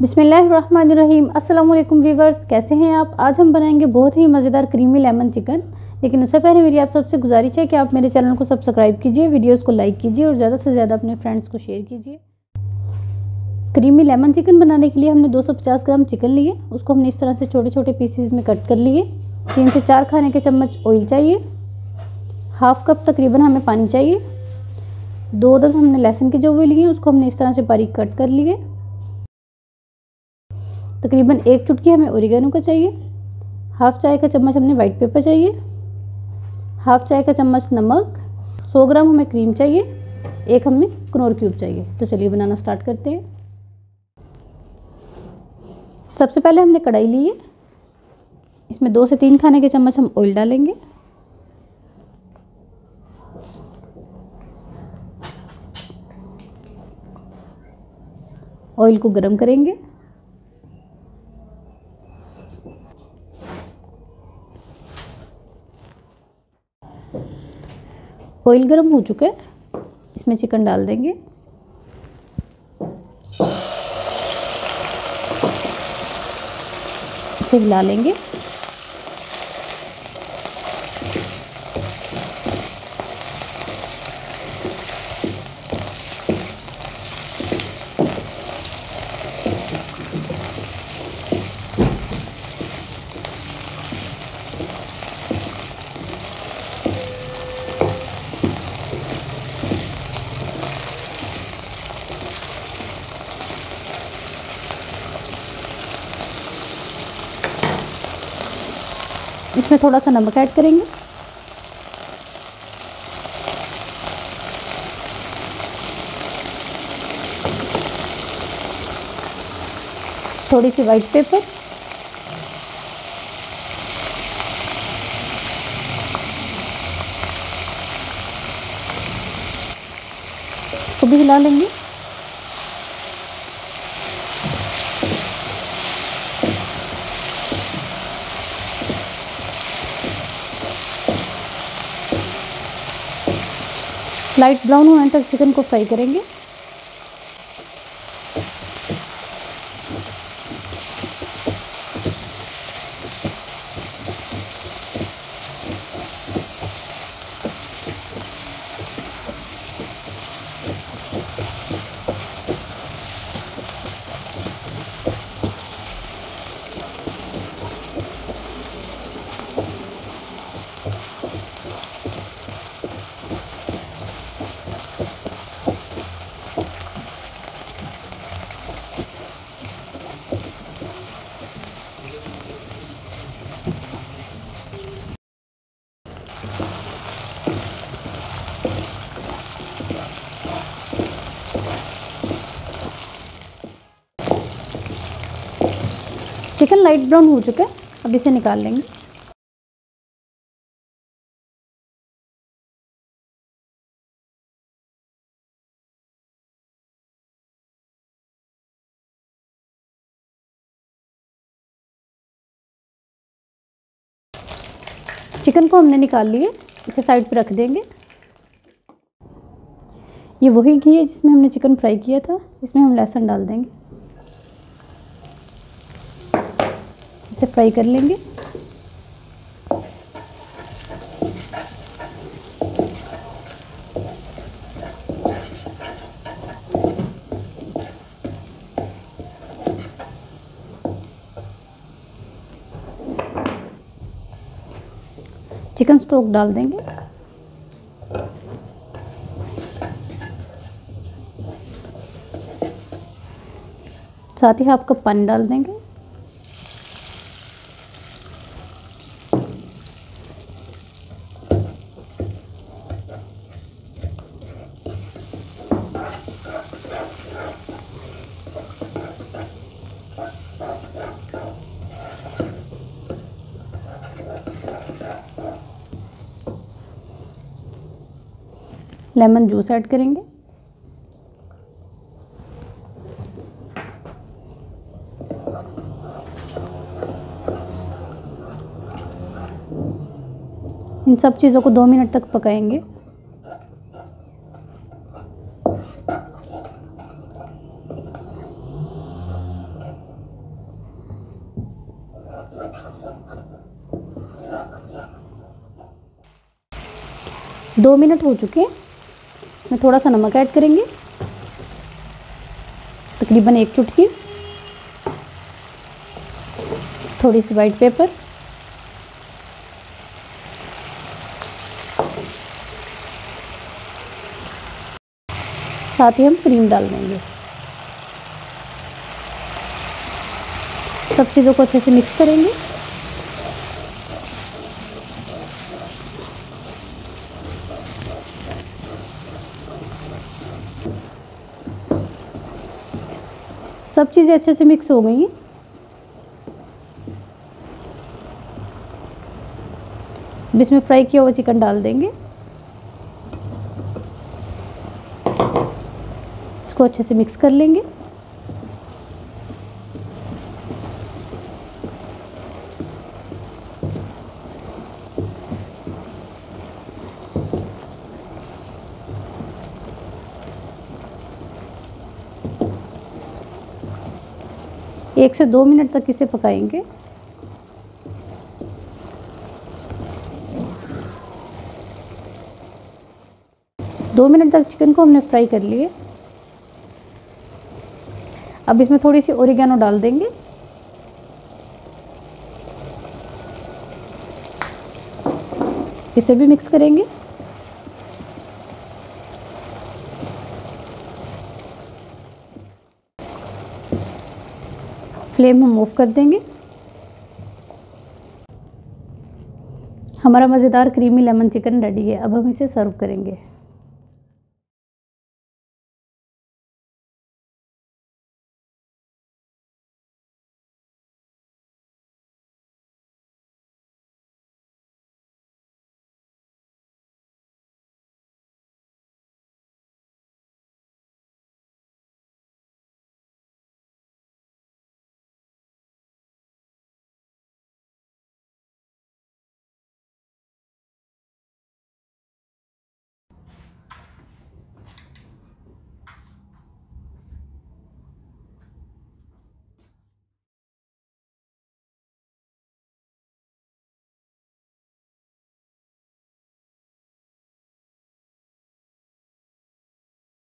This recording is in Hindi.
बिस्मिल्लाहिर्रहमानिर्रहीम। अस्सलाम वालेकुम व्यूवर्स, कैसे हैं आप। आज हम बनाएंगे बहुत ही मज़ेदार क्रीमी लेमन चिकन। लेकिन उससे पहले मेरी आप सबसे गुजारिश है कि आप मेरे चैनल को सब्सक्राइब कीजिए, वीडियोस को लाइक कीजिए और ज़्यादा से ज़्यादा अपने फ्रेंड्स को शेयर कीजिए। क्रीमी लेमन चिकन बनाने के लिए हमने 250 ग्राम चिकन लिए। उसको हमने इस तरह से छोटे छोटे पीसेस में कट कर लिए। 3 से 4 खाने के चम्मच ऑयल चाहिए। हाफ कप तकरीबन हमें पानी चाहिए। 2 अदद हमने लहसुन के जो हुए लिए, उसको हमने इस तरह से बारीक कट कर लिए। तकरीबन 1 चुटकी हमें ओरिगेनो का चाहिए। हाफ चाय का चम्मच हमने वाइट पेपर चाहिए। हाफ चाय का चम्मच नमक। 100 ग्राम हमें क्रीम चाहिए। एक हमें कनौर क्यूब चाहिए। तो चलिए बनाना स्टार्ट करते हैं। सबसे पहले हमने कढ़ाई ली है। इसमें 2 से 3 खाने के चम्मच हम ऑयल डालेंगे। ऑयल को गरम करेंगे। ऑयल गरम हो चुका है, इसमें चिकन डाल देंगे। इसे हिला लेंगे। इसमें थोड़ा सा नमक ऐड करेंगे। थोड़ी सी वाइट पेपर। इसको भी हिला लेंगे। लाइट ब्राउन होने तक चिकन को फ्राई करेंगे। चिकन लाइट ब्राउन हो चुका है, अब इसे निकाल लेंगे। चिकन को हमने निकाल लिए, इसे साइड पर रख देंगे। ये वही घी है जिसमें हमने चिकन फ्राई किया था। इसमें हम लहसुन डाल देंगे। इसे फ्राई कर लेंगे। चिकन स्टॉक डाल देंगे। साथ ही हाफ कप पानी डाल देंगे। लेमन जूस ऐड करेंगे। इन सब चीज़ों को 2 मिनट तक पकाएंगे। 2 मिनट हो चुके हैं। मैं थोड़ा सा नमक ऐड करेंगे, तकरीबन 1 चुटकी, थोड़ी सी वाइट पेपर, साथ ही हम क्रीम डाल देंगे। सब चीज़ों को अच्छे से मिक्स करेंगे। सब चीज़ें अच्छे से मिक्स हो गई हैं। अब इसमें फ्राई किया हुआ चिकन डाल देंगे। इसको अच्छे से मिक्स कर लेंगे। एक से 2 मिनट तक इसे पकाएंगे। दो मिनट तक चिकन को हमने फ्राई कर लिए। अब इसमें थोड़ी सी ओरिगेनो डाल देंगे। इसे भी मिक्स करेंगे। फ्लेम हम ऑफ कर देंगे। हमारा मज़ेदार क्रीमी लेमन चिकन रेडी है। अब हम इसे सर्व करेंगे।